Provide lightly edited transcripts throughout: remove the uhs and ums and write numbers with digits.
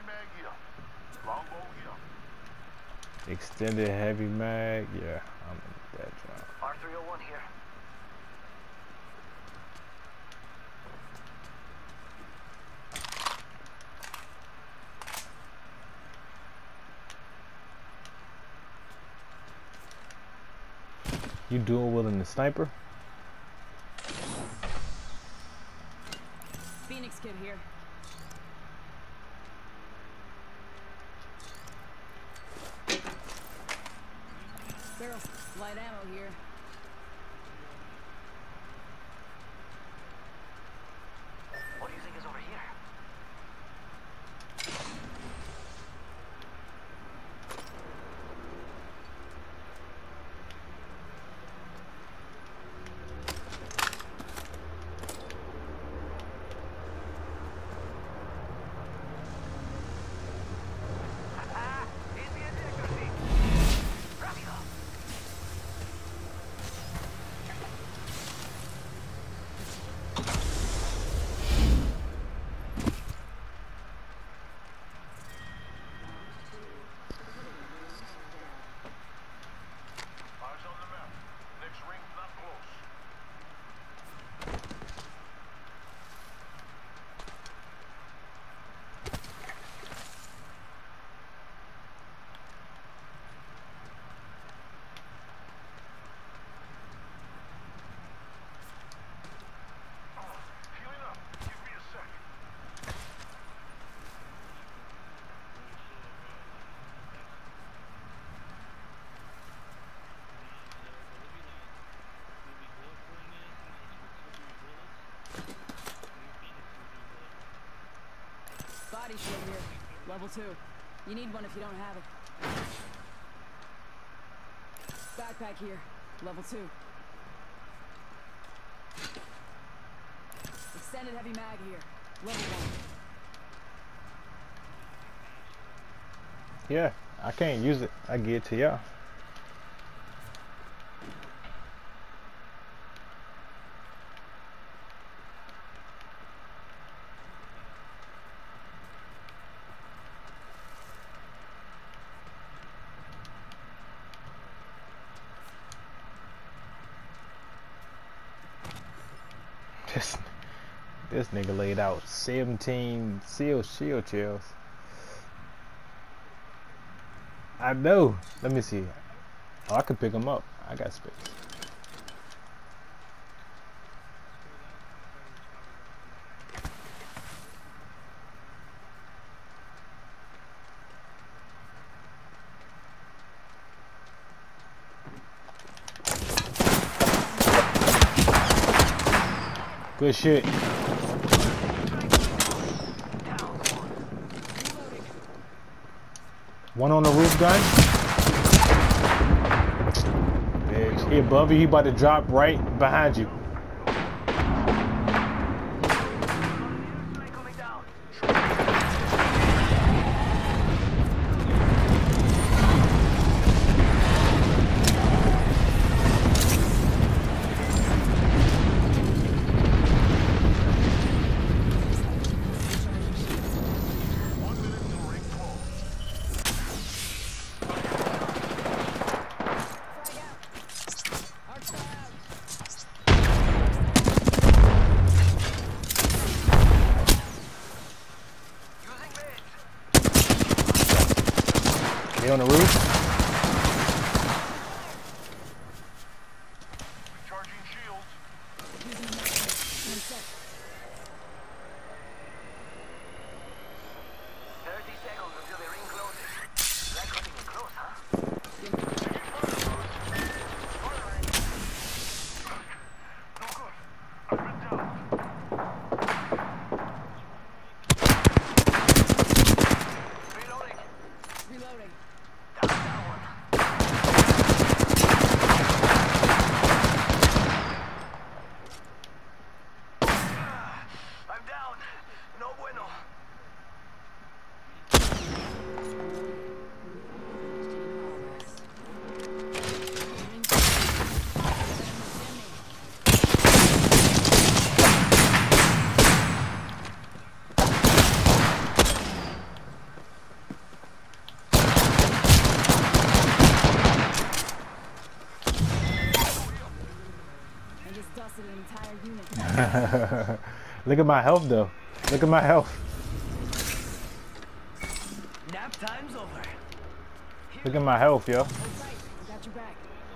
Extended heavy mag. Yeah, I'm in that job. R301 here. You dual wielding the sniper? Phoenix kid here. Barrels, light ammo here. What do you think is over here? Body shield here. Level 2. You need one if you don't have it. Backpack here. Level 2. Extended heavy mag here. Level 1. Yeah, I can't use it. I give it to y'all. This nigga laid out 17 shield shells. I know. Let me see. Oh, I can pick them up. I got space. Good shit. One on the roof gun. Bitch, he above you. He about to drop right behind you. They on the roof? Recharging shields. 30 seconds until the ring closes. Like cutting it close, huh? No good. I've been down. Reloading. Reloading. Down one. I'm down. No bueno. Look at my health though. Look at my health. Nap time's over. Look at my health, yo. Hold tight. I got your back.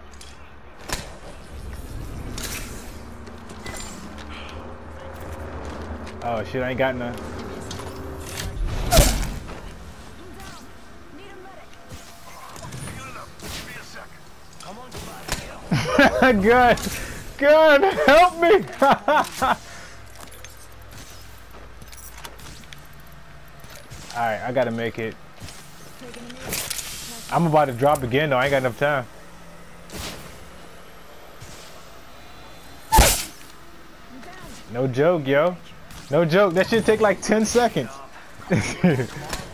Oh shit, I ain't got none. I'm down. Need a medic. Healing up. Give me a second. Come on, somebody. Good. Good. Help me. Alright, I gotta make it. Taking a knee. I'm about to drop again though. I ain't got enough time. I'm down. No joke, yo. No joke. That should take like 10 seconds. Thanks for having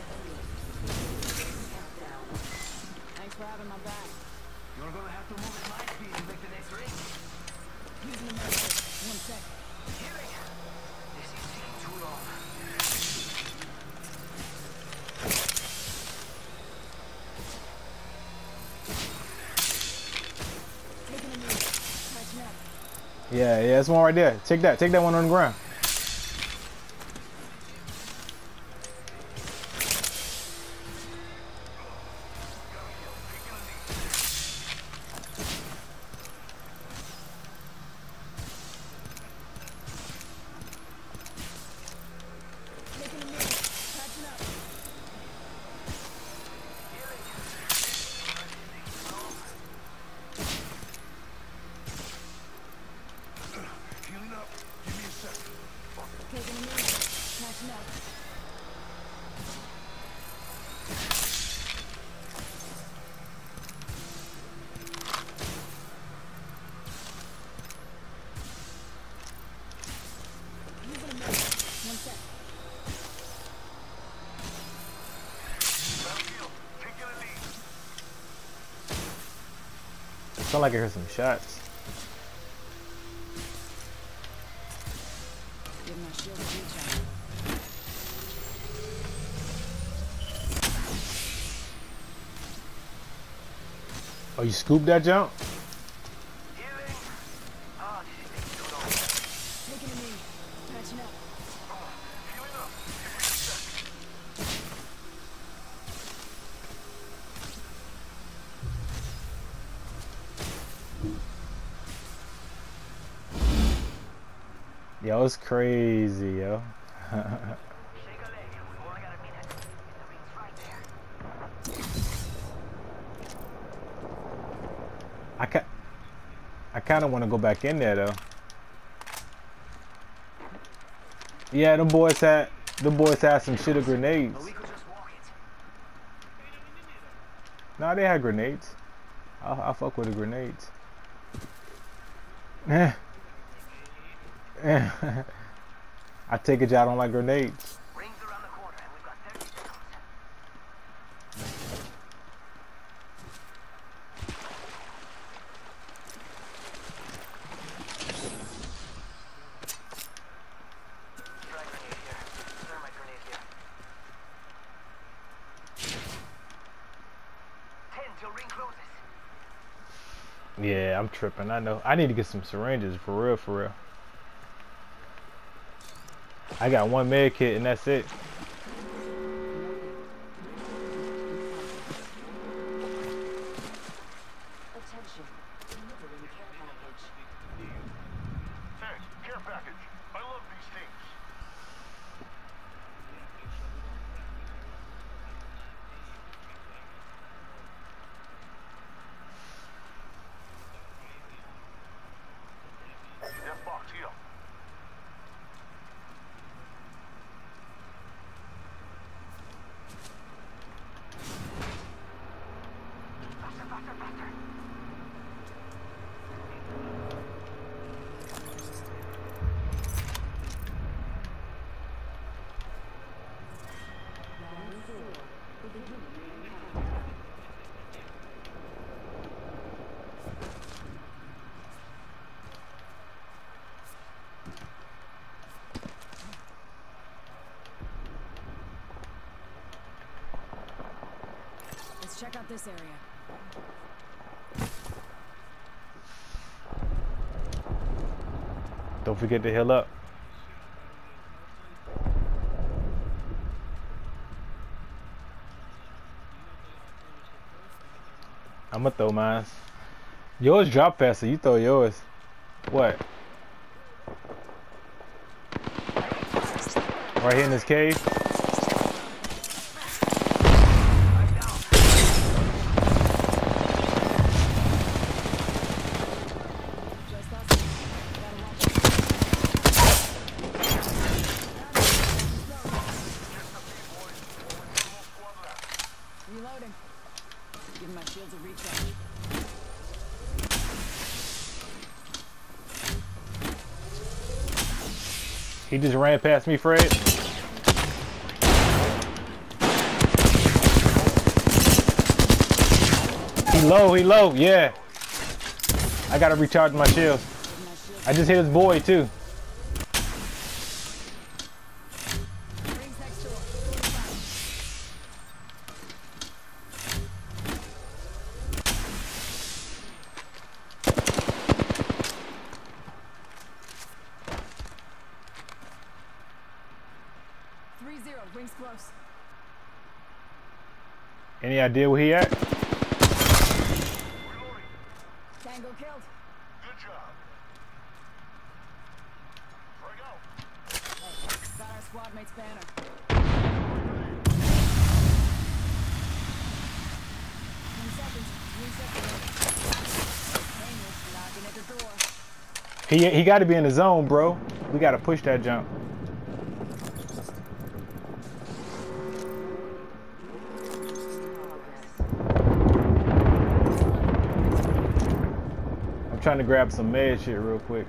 my back. You're gonna have to move at my speed to make the next ring. Using the medic. 1 sec. Healing. This is taking too long. Taking a knee. Catching up. Yeah, that's one right there. Take that. Take that one on the ground. Taking a knee. Catching up. Healing up. Give me a second. Taking a knee. Catching up. Using a medic. 1 sec. Battlefield. Taking a lead. Sound like I heard some shots. Give my shield a recharge. Oh, you scooped that jump? Healing. Ah, this is taking too long. Taking a knee. Catching up. Healing up. Give me a second. Yo, it's crazy, yo. Shake a leg. We've only got a minute. The ring's right there. I kind of want to go back in there though. Yeah, them boys had some shit of grenades. But we could just walk it. Nah, they had grenades. I'll fuck with the grenades. Eh. Eh. I take it y'all don't like grenades. Rings around the corner and we've got 30 seconds. Frag grenade here. Thermite grenade here. 10 till ring closes. Yeah, I'm tripping. I know. I need to get some syringes for real, for real. I got one med kit and that's it. Attention. Delivering care package. Thanks. Care package. I love these things. Death box here. Faster, faster, faster. Round 4. Beginning. Let's check out this area. Don't forget to heal up. I'ma throw mine. Yours drop faster. You throw yours. What? Right here in this cave. Just us. Gotta watch it. Reloading. Give my shields a recharge. He just ran past me, Fred. He low, yeah. I gotta recharge my shield. Give my shields. I just hit his boy too. Rings next door. Three zero. Rings close. Any idea where he at? Tango killed. Good job. Frag out. Got our squad mate's banner. 10 seconds. Reset. Daniel's knocking at the door. He got to be in the zone, bro. We got to push that jump. I'm trying to grab some med shit real quick.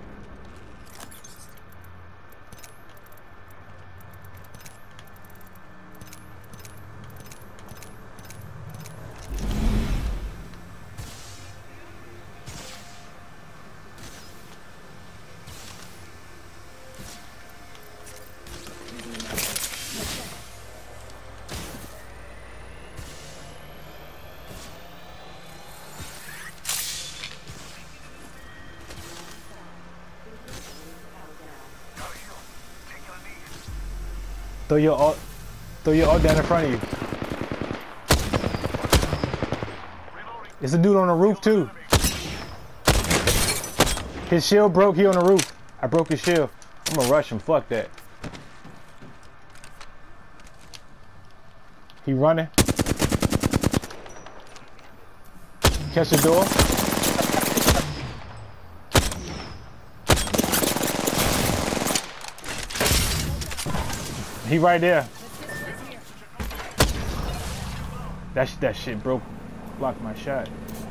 Throw your alt down in front of you. There's a dude on the roof too. His shield broke. He on the roof. I broke his shield. I'm gonna rush him. Fuck that. He running. Catch the door. He right there. That shit broke, blocked my shot.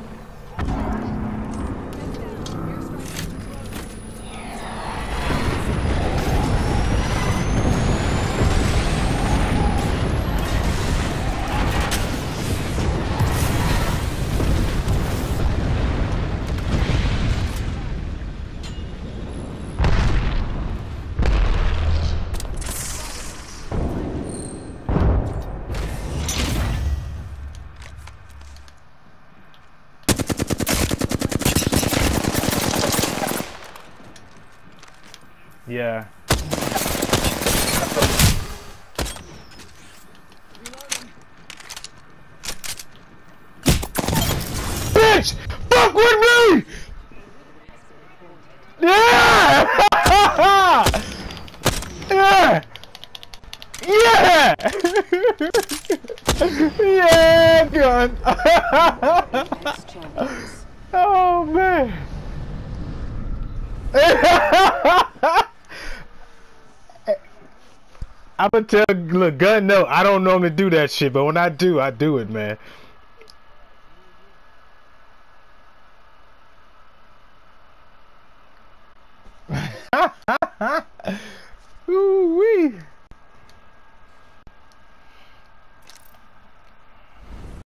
Yeah. Bitch! Fuck with me! Yeah! Yeah! Yeah! Yeah, gun! Oh, man! I'ma tell, look, gun, no, I don't normally do that shit, but when I do it, man.